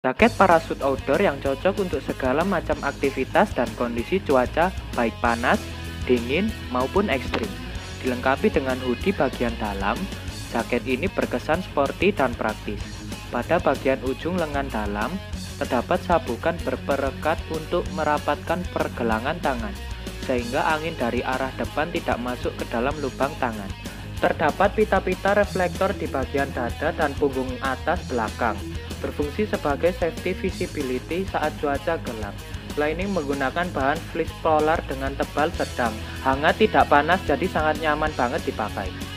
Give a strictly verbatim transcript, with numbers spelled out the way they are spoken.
Jaket parasut outdoor yang cocok untuk segala macam aktivitas dan kondisi cuaca, baik panas, dingin, maupun ekstrim. Dilengkapi dengan hoodie bagian dalam, jaket ini berkesan sporty dan praktis. Pada bagian ujung lengan dalam, terdapat sabukan berperekat untuk merapatkan pergelangan tangan, sehingga angin dari arah depan tidak masuk ke dalam lubang tangan. Terdapat pita-pita reflektor di bagian dada dan punggung atas belakang, berfungsi sebagai safety visibility saat cuaca gelap. Lining menggunakan bahan fleece polar dengan tebal sedang, hangat tidak panas, jadi sangat nyaman banget dipakai.